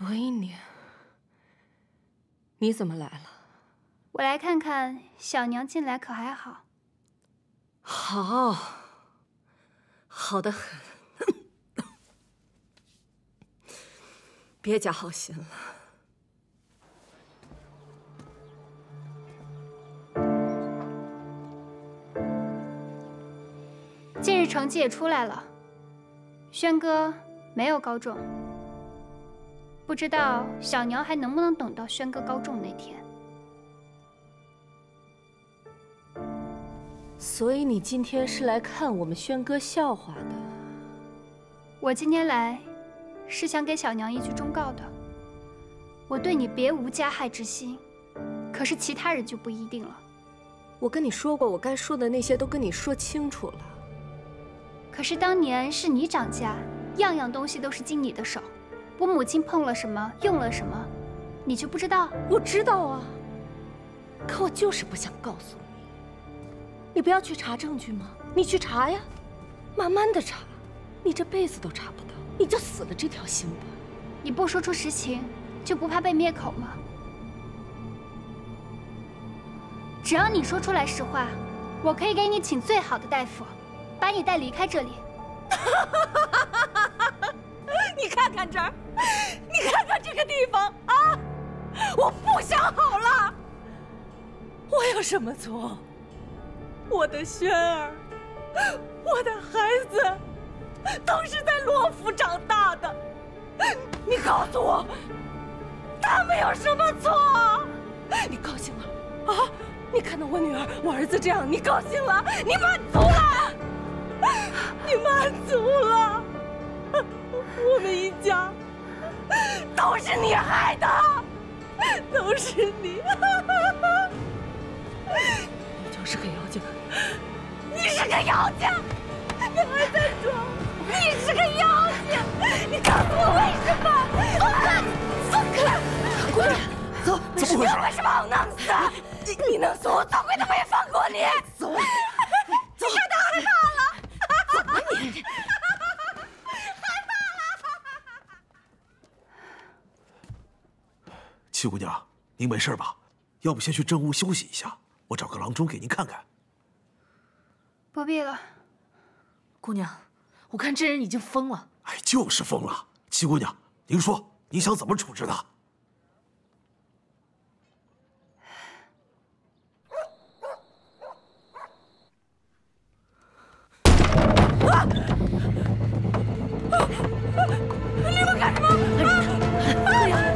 罗一宁，你怎么来了？ 我来看看小娘近来可还好。 好，好得很。别假好心了。 近日成绩也出来了，轩哥没有高中，不知道小娘还能不能等到轩哥高中那天。 所以你今天是来看我们轩哥笑话的？ 我今天来，是想给小娘一句忠告的。我对你别无加害之心，可是其他人就不一定了。 我跟你说过，我该说的那些都跟你说清楚了。 可是当年是你掌家，样样东西都是经你的手，我母亲碰了什么，用了什么，你就不知道？ 我知道啊，可我就是不想告诉你。你不要去查证据吗？你去查呀，慢慢的查，你这辈子都查不到，你就死了这条心吧。 你不说出实情，就不怕被灭口吗？只要你说出来实话，我可以给你请最好的大夫，把你带离开这里。 你看看这儿，你看看这个地方啊！我不想好了，我有什么错？我的轩儿，我的孩子，都是在罗府长大的。你告诉我，他们有什么错？你高兴了啊？你看到我女儿、我儿子这样，你高兴了？你满足了？你满足了？我们一家都是你害的，都是你。你就是个妖精，你是个妖精，你还在装，你是个妖精。你告诉我为什么？放开！姑娘，走，怎么回事？为什么要弄死？你弄死我，总归都没放过你。走，走，你看他害怕了。走啊你！ 七姑娘，您没事吧？要不先去正屋休息一下，我找个郎中给您看看。 不必了， 姑娘，我看这人已经疯了。 哎，就是疯了。七姑娘，您说您想怎么处置他？ 你们干什么？快呀！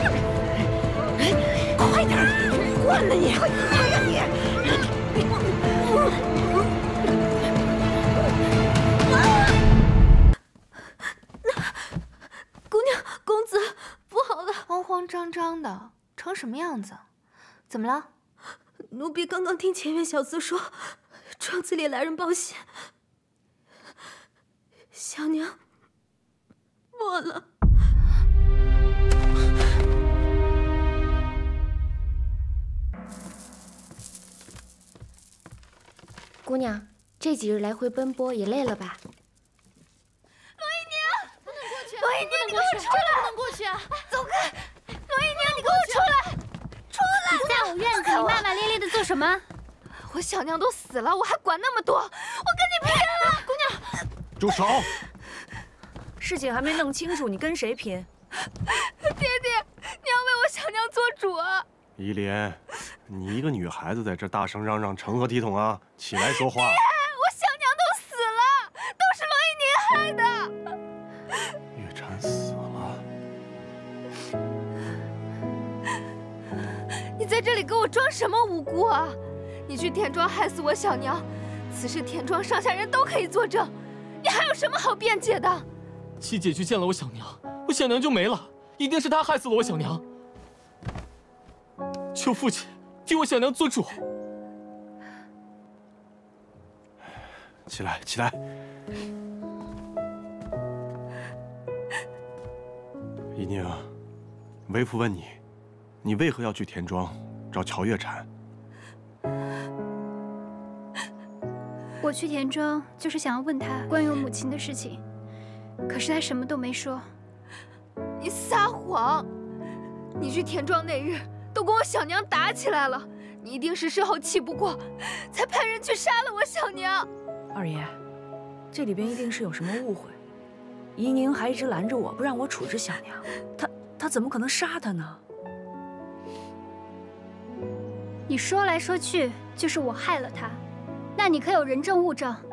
快点！惯了你！快呀你！ 姑娘，公子，不好了！慌慌张张的，成什么样子？怎么了？奴婢刚刚听前院小厮说，庄子里来人报信，小娘没了。 姑娘，这几日来回奔波也累了吧？ 罗姨娘，你给我出来！不能过去啊！走开！罗姨娘，你给我出来！出来！ 你在我院子里骂骂咧咧的做什么？ 我小娘都死了，我还管那么多？我跟你拼了！姑娘， 住手！ 事情还没弄清楚，你跟谁拼？ 爹爹，你要为我小娘做主啊！ 依莲，你一个女孩子在这大声嚷嚷，成何体统啊？起来说话！ 我小娘都死了，都是罗姨宁害的。 月禅死了， 你在这里给我装什么无辜啊？你去田庄害死我小娘，此事田庄上下人都可以作证，你还有什么好辩解的？ 七姐去见了我小娘，我小娘就没了，一定是她害死了我小娘。求父亲替我小娘做主。 起来，起来！依宁，为父问你，你为何要去田庄找乔月禅？ 我去田庄就是想要问他关于我母亲的事情，可是他什么都没说。 你撒谎！你去田庄那日都跟我小娘打起来了，你一定是事后气不过，才派人去杀了我小娘。 二爷，这里边一定是有什么误会。怡宁还一直拦着我，不让我处置小娘，他怎么可能杀她呢？ 你说来说去就是我害了他，那你可有人证物证？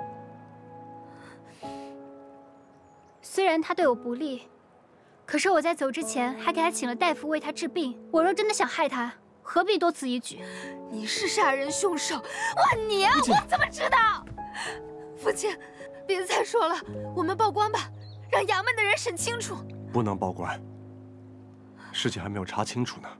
虽然他对我不利，可是我在走之前还给他请了大夫为他治病。我若真的想害他，何必多此一举？ 你是杀人凶手！我你啊，我怎么知道？父亲，别再说了，我们报官吧，让衙门的人审清楚。 不能报官，事情还没有查清楚呢。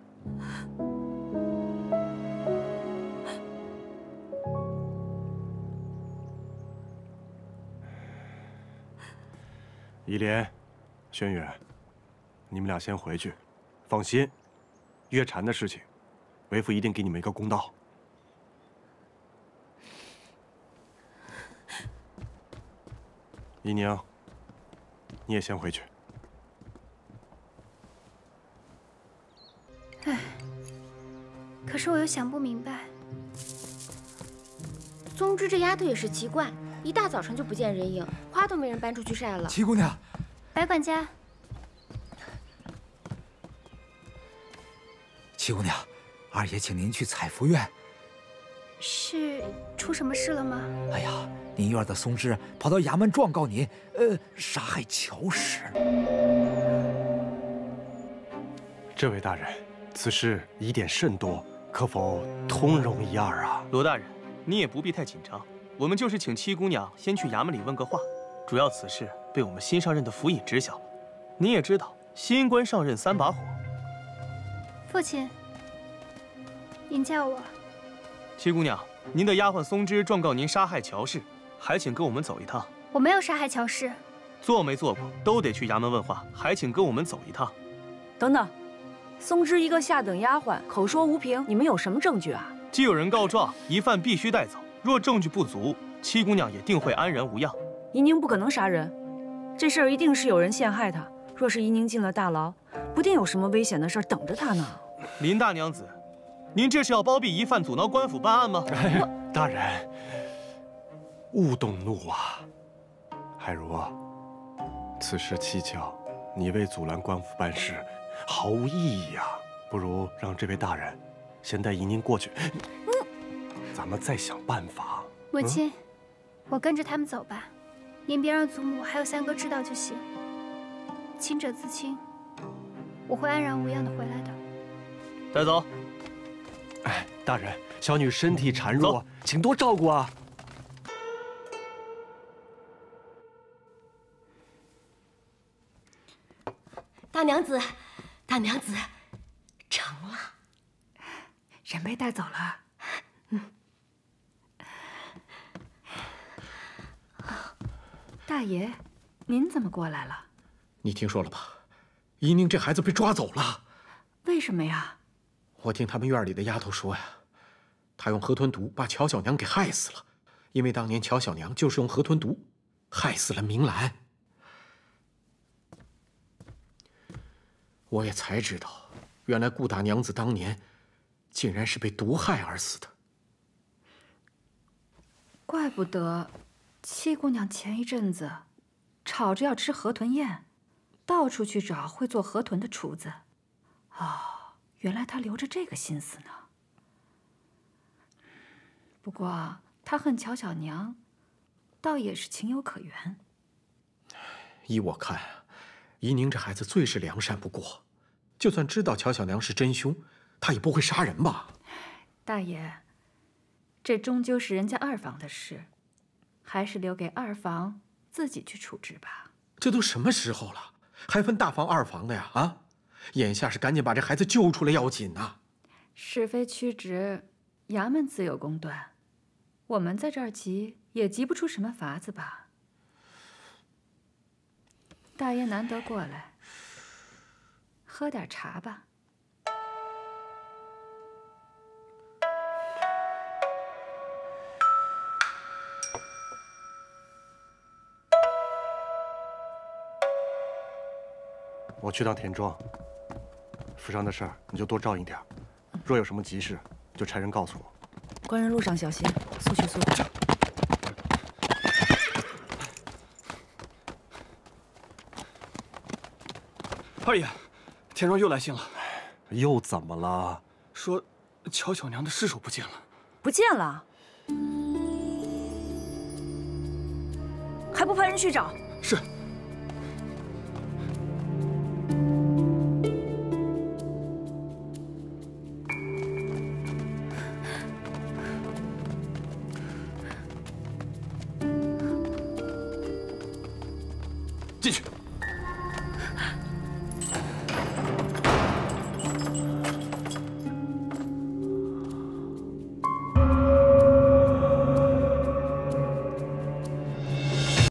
怡莲、轩辕，你们俩先回去，放心，月禅的事情，为父一定给你们一个公道。怡宁，你也先回去。 唉，可是我又想不明白。 宗之这丫头也是奇怪，一大早上就不见人影，花都没人搬出去晒了。 齐姑娘， 白管家， 齐姑娘，二爷请您去采福院。 是出什么事了吗？ 哎呀，您院的松枝跑到衙门状告您，杀害乔氏。 这位大人，此事疑点甚多，可否通融一二啊？ 罗大人，你也不必太紧张，我们就是请七姑娘先去衙门里问个话。主要此事被我们新上任的府尹知晓了。你也知道，新官上任三把火。 父亲，您叫我。 七姑娘，您的丫鬟松枝状告您杀害乔氏，还请跟我们走一趟。 我没有杀害乔氏， 做没做过都得去衙门问话，还请跟我们走一趟。 等等，松枝一个下等丫鬟，口说无凭，你们有什么证据啊？ 既有人告状，疑犯必须带走。若证据不足，七姑娘也定会安然无恙。 怡宁不可能杀人，这事儿一定是有人陷害她。若是怡宁进了大牢，不定有什么危险的事儿等着她呢。 林大娘子，您这是要包庇疑犯，阻挠官府办案吗？ 大人，勿动怒啊！海如，此事蹊跷，你为阻拦官府办事，毫无意义呀。不如让这位大人先带怡宁过去，咱们再想办法。 母亲，我跟着他们走吧，您别让祖母还有三哥知道就行。清者自清，我会安然无恙的回来的。 带走。 哎，大人，小女身体孱弱，请多照顾啊。 大娘子，大娘子，成了， 人被带走了。大爷，您怎么过来了？ 你听说了吧？怡宁这孩子被抓走了。 为什么呀？ 我听他们院里的丫头说呀，她用河豚毒把乔小娘给害死了，因为当年乔小娘就是用河豚毒害死了明兰。我也才知道，原来顾大娘子当年竟然是被毒害而死的。 怪不得七姑娘前一阵子吵着要吃河豚宴，到处去找会做河豚的厨子。哦，原来她留着这个心思呢。不过她恨乔小娘，倒也是情有可原。 依我看，怡宁这孩子最是良善不过，就算知道乔小娘是真凶，他也不会杀人吧？ 大爷，这终究是人家二房的事，还是留给二房自己去处置吧。 这都什么时候了，还分大房二房的呀？啊，眼下是赶紧把这孩子救出来要紧呐。 是非曲直，衙门自有公断，我们在这儿急也急不出什么法子吧。大爷难得过来，喝点茶吧。 我去趟田庄。府上的事儿你就多照应点，若有什么急事，就差人告诉我。 官人路上小心，速去速回。 二爷，田庄又来信了。 又怎么了？ 说乔小娘的尸首不见了。 不见了？还不派人去找？ 是。进去。